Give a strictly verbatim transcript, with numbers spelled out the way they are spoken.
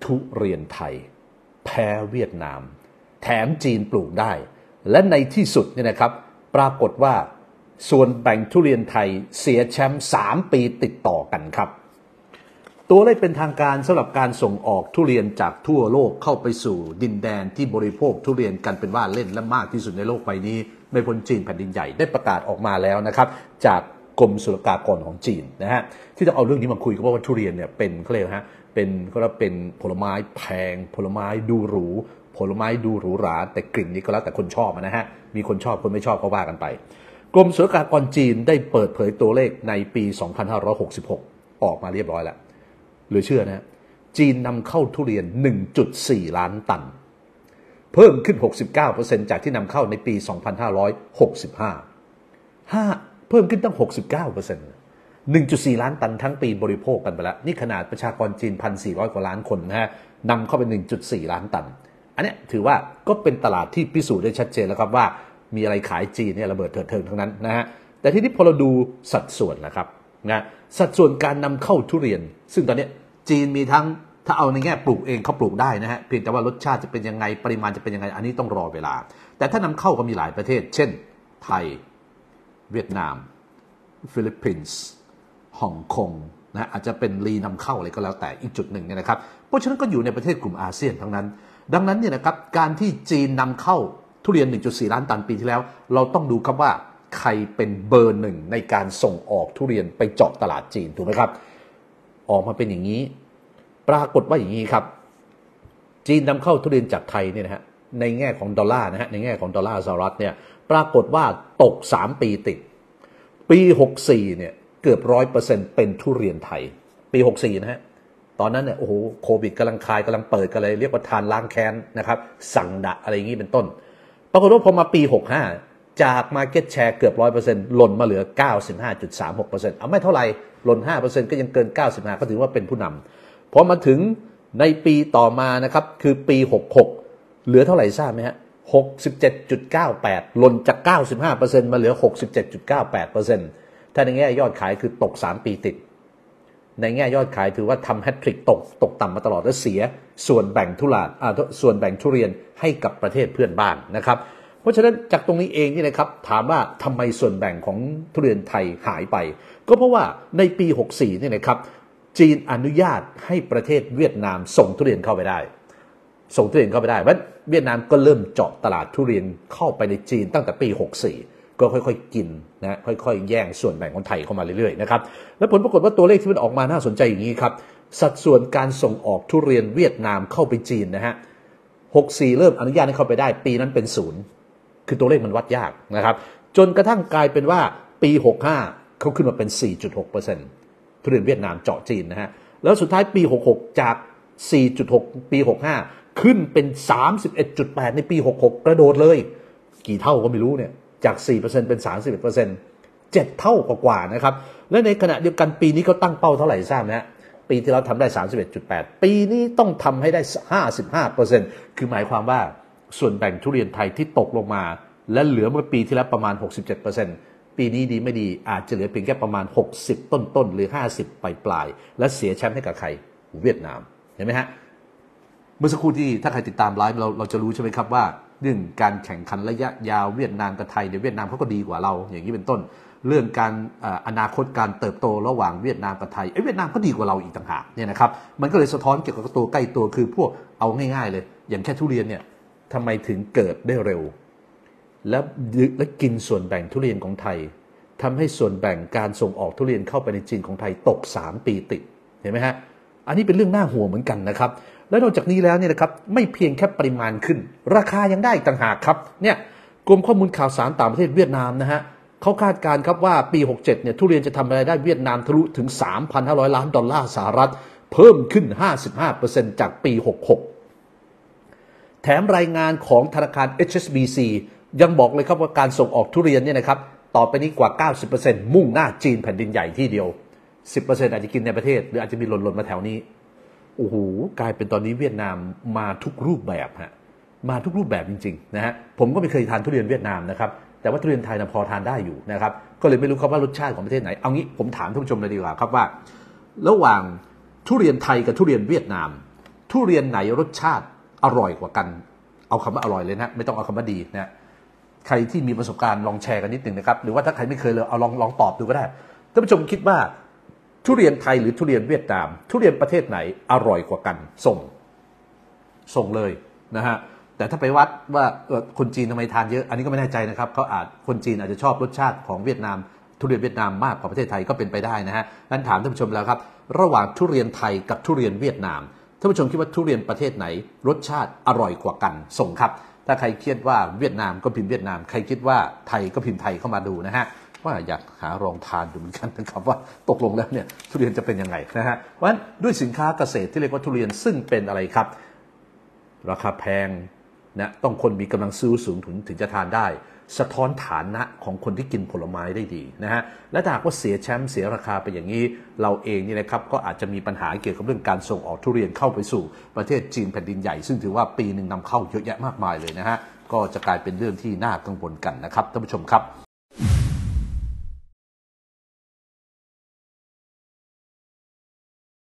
ทุเรียนไทยแพ้เวียดนามแถมจีนปลูกได้และในที่สุดเนี่ยนะครับปรากฏว่าส่วนแบ่งทุเรียนไทยเสียแชมป์สามปีติดต่อกันครับตัวเลขเป็นทางการสำหรับการส่งออกทุเรียนจากทั่วโลกเข้าไปสู่ดินแดนที่บริโภคทุเรียนกันเป็นว่าเล่นและมากที่สุดในโลกใบนี้ไม่พ้นจีนแผ่นดินใหญ่ได้ประกาศออกมาแล้วนะครับจากกรมศุลกากรของจีนนะฮะที่ต้องเอาเรื่องนี้มาคุยก็เพราะว่าทุเรียนเนี่ยเป็นเขาเรียกฮะเป็นก็เป็นผลไม้แพงผลไม้ดูหรูผลไม้ดูหรูหราแต่กลิ่นนี้ก็แล้วแต่คนชอบนะฮะมีคนชอบคนไม่ชอบก็ว่ากันไปกรมศุลกากรจีนได้เปิดเผยตัวเลขในปีสองพันห้าร้อยหกสิบหกออกมาเรียบร้อยแล้วหรือเชื่อนะจีนนำเข้าทุเรียน หนึ่งจุดสี่ ล้านตันเพิ่มขึ้น หกสิบเก้าเปอร์เซ็นต์ จากที่นำเข้าในปีสองพันห้าร้อยหกสิบห้า ห้าเพิ่มขึ้นตั้ง หกสิบเก้าเปอร์เซ็นต์ หนึ่งจุดสี่ ล้านตันทั้งปีบริโภคกันไปแล้วนี่ขนาดประชากรจีน หนึ่งพันสี่ร้อย กว่าล้านคนนะฮะนำเข้าไป หนึ่งจุดสี่ ล้านตันอันนี้ถือว่าก็เป็นตลาดที่พิสูจน์ได้ชัดเจนแล้วครับว่ามีอะไรขายจีนเนี่ยระเบิดเถิดเทิงทั้งนั้นนะฮะแต่ทีนี้พอเราดูสัดส่วนนะครับนะสัดส่วนการนำเข้าทุเรียนซึ่งตอนนี้จีนมีทั้งถ้าเอาในแง่ปลูกเองเขาปลูกได้นะฮะเพียงแต่ว่ารสชาติจะเป็นยังไงปริมาณจะเป็นยังไงอันนี้ต้องรอเวลาแต่ถ้านำเข้าก็มีหลายประเทศเช่นไทยเวียดนามฟิลิปปินส์ฮ่องกงนะอาจจะเป็นรีนำเข้าอะไรก็แล้วแต่อีกจุดหนึ่งเนี่ยนะครับเพราะฉะนั้นก็อยู่ในประเทศกลุ่มอาเซียนทั้งนั้นดังนั้นเนี่ยนะครับการที่จีนนำเข้าทุเรียน หนึ่งจุดสี่ ล้านตันปีที่แล้วเราต้องดูครับว่าใครเป็นเบอร์หนึ่งในการส่งออกทุเรียนไปเจาะตลาดจีนถูกไหมครับออกมาเป็นอย่างนี้ปรากฏว่าอย่างนี้ครับจีนนำเข้าทุเรียนจากไทยเนี่ยนะฮะในแง่ของดอลลาร์นะฮะในแง่ของดอลลาร์สหรัฐเนี่ยปรากฏว่าตกสามปีติดปีหกสิบสี่เนี่ยเกือบ ร้อยเปอร์เซ็นต์ เป็นทุเรียนไทยปีหกสิบสี่นะฮะตอนนั้นเนี่ยโอ้โหโควิดกำลังคลายกำลังเปิดกันเลยเรียกว่าทานล้างแค้นนะครับสั่งดะอะไรอย่างนี้เป็นต้นปรากฏว่าพอมาปีหกสิบห้าจาก market share เกือบ ร้อยเปอร์เซ็นต์ หล่นมาเหลือ เก้าสิบห้าจุดสามหกเปอร์เซ็นต์ เอาไม่เท่าไหร่หล่น ห้าเปอร์เซ็นต์ ก็ยังเกินเก้าสิบห้าก็ถือว่าเป็นผู้นำพอมาถึงในปีต่อมานะครับคือปีหกสิบหกเหลือเท่าไหร่ทราบไหมฮะ หกสิบเจ็ดจุดเก้าแปด หล่นจาก เก้าสิบห้าเปอร์เซ็นต์ มาเหลือ หกสิบเจ็ดจุดเก้าแปดเปอร์เซ็นต์ ถ้าในแง่ยอดขายคือตกสามปีติดในแง่ยอดขายถือว่าทำแฮตทริกตกตกต่ำมาตลอดและเสียส่วนแบ่งทุเรียนอ่าส่วนแบ่งทุเรียนให้กับประเทศเพื่อนบ้านนะครับเพราะฉะนั้นจากตรงนี้เองนี่นะครับถามว่าทำไมส่วนแบ่งของทุเรียนไทยหายไปก็เพราะว่าในปีหกสิบสี่นี่นะครับจีนอนุญาตให้ประเทศเวียดนามส่งทุเรียนเข้าไปได้ส่งทุเรียนเข้าไปได้เพราะเวียดนามก็เริ่มเจาะตลาดทุเรียนเข้าไปในจีนตั้งแต่ปีหกสิบสี่ก็ค่อยๆกินนะค่อยๆแย่งส่วนแบ่งของไทยเข้ามาเรื่อยๆนะครับและผลปรากฏว่าตัวเลขที่มันออกมาน่าสนใจอย่างนี้ครับสัดส่วนการส่งออกทุเรียนเวียดนามเข้าไปจีนนะฮะหกสิบสี่เริ่มอนุญาตให้เข้าไปได้ปีนั้นเป็นศูนย์คือตัวเลขมันวัดยากนะครับจนกระทั่งกลายเป็นว่าปีหกสิบห้าเขาขึ้นมาเป็น สี่จุดหกเปอร์เซ็นต์ ทุเรียนเวียดนามเจาะจีนนะฮะแล้วสุดท้ายปีหกสิบหกจาก สี่จุดหก ปีหกสิบห้าขึ้นเป็น สามสิบเอ็ดจุดแปด ในปีหกสิบหกกระโดดเลยกี่เท่าก็ไม่รู้เนี่ยจาก สี่เปอร์เซ็นต์ เป็น สามสิบเอ็ดเปอร์เซ็นต์ เจ็ดเท่ากว่าๆนะครับและในขณะเดียวกันปีนี้เขาตั้งเป้าเท่าไหร่ทราบไหมฮะปีที่เราทำได้ สามสิบเอ็ดจุดแปด ปีนี้ต้องทำให้ได้ ห้าสิบห้าเปอร์เซ็นต์ คือหมายความว่าส่วนแบ่งทุเรียนไทยที่ตกลงมาและเหลือเมื่อปีที่แล้วประมาณ หกสิบเจ็ดเปอร์เซ็นต์ ปีนี้ดีไม่ดีอาจจะเหลือเพียงแค่ประมาณหกสิบต้นๆหรือห้าสิบปลายๆและเสียแชมป์ให้กับใครเวียดนามเห็นไหมฮะเมื่อสักครู่ที่ถ้าใครติดตามไลฟ์เราเราจะรู้ใช่ไหมครับว่าเรื่องการแข่งขันระยะยาวเวียดนามกับไทยเดี๋ยวเวียดนามเขาก็ดีกว่าเราอย่างนี้เป็นต้นเรื่องการอนาคตการเติบโตระหว่างเวียดนามกับไทยไอ้เวียดนามก็ดีกว่าเราอีกต่างหากเนี่ยนะครับมันก็เลยสะท้อนเกี่ยวกับตัวใกล้ตัวคือพวกเอาง่ายๆเลยอย่างแค่ทุเรียนเนี่ยทำไมถึงเกิดได้เร็วและและกินส่วนแบ่งทุเรียนของไทยทำให้ส่วนแบ่งการส่งออกทุเรียนเข้าไปในจีนของไทยตกสามปีติดเห็นไหมฮะอันนี้เป็นเรื่องน่าห่วงเหมือนกันนะครับและนอกจากนี้แล้วเนี่ยนะครับไม่เพียงแค่ปริมาณขึ้นราคายังได้ต่างหากครับเนี่ยกรมข้อมูลข่าวสารต่างประเทศเวียดนามนะฮะเขาคาดการณ์ครับว่าปีหกสิบเจ็ดเนี่ยทุเรียนจะทำรายได้เวียดนามทะลุถึง สามพันห้าร้อย ล้านดอลลาร์สหรัฐเพิ่มขึ้น ห้าสิบห้าเปอร์เซ็นต์ จากปีหกสิบหกแถมรายงานของธนาคาร เอช เอส บี ซี ยังบอกเลยครับว่าการส่งออกทุเรียนเนี่ยนะครับต่อไปนี้กว่า เก้าสิบเปอร์เซ็นต์ มุ่งหน้าจีนแผ่นดินใหญ่ที่เดียว สิบเปอร์เซ็นต์ อาจจะกินในประเทศหรืออาจจะมีหล่นๆมาแถวนี้โอ้โหกลายเป็นตอนนี้เวียดนามมาทุกรูปแบบฮะมาทุกรูปแบบจริงๆนะฮะผมก็ไม่เคยทานทุเรียนเวียดนามนะครับแต่ว่าทุเรียนไทยนะพอทานได้อยู่นะครับก็เลยไม่รู้ครับว่ารสชาติของประเทศไหนเอางี้ผมถามท่านผู้ชมเลยดีกว่าครับว่าระหว่างทุเรียนไทยกับทุเรียนเวียดนามททุเรียนไหนรสชาติอร่อยกว่ากันเอาคำว่าอร่อยเลยนะไม่ต้องเอาคำว่าดีนะใครที่มีประสบการณ์ลองแชร์กันนิดหนึ่งนะครับหรือว่าถ้าใครไม่เคยเลยเอาลองลองตอบดูก็ได้ท่านผู้ชมคิดว่าทุเรียนไทยหรือทุเรียนเวียดนามทุเรียนประเทศไหนอร่อยกว่ากันส่งส่งเลยนะฮะแต่ถ้าไปวัดว่าคนจีนทำไมทานเยอะอันนี้ก็ไม่แน่ใจนะครับเขาอาจคนจีนอาจจะชอบรสชาติของเวียดนามทุเรียนเวียดนามมากกว่าประเทศไทยก็เป็นไปได้นะฮะนั้นถามท่านผู้ชมแล้วครับระหว่างทุเรียนไทยกับทุเรียนเวียดนามท่านผู้ชมคิดว่าทุเรียนประเทศไหนรสชาติอร่อยกว่ากันส่งครับถ้าใครคิดว่าเวียดนามก็พิมพ์เวียดนามใครคิดว่าไทยก็พิมพ์ไทยเข้ามาดูนะฮะว่าอยากหาลองทานดูเหมือนกันนะครับว่าตกลงแล้วเนี่ยทุเรียนจะเป็นยังไงนะฮะเพราะฉะนั้นด้วยสินค้าเกษตรที่เรียกว่าทุเรียนซึ่งเป็นอะไรครับราคาแพงนะต้องคนมีกำลังซื้อสูงถึงถึงจะทานได้สะท้อนฐานะของคนที่กินผลไม้ได้ดีนะฮะและถ้าหากว่าเสียแชมป์เสียราคาไปอย่างนี้เราเองนี่นะครับก็อาจจะมีปัญหาเกี่ยวกับเรื่องการส่งออกทุเรียนเข้าไปสู่ประเทศจีนแผ่นดินใหญ่ซึ่งถือว่าปีหนึ่งนำเข้าเยอะแยะมากมายเลยนะฮะก็จะกลายเป็นเรื่องที่น่ากังวลกันนะครับท่านผู้ชมครับ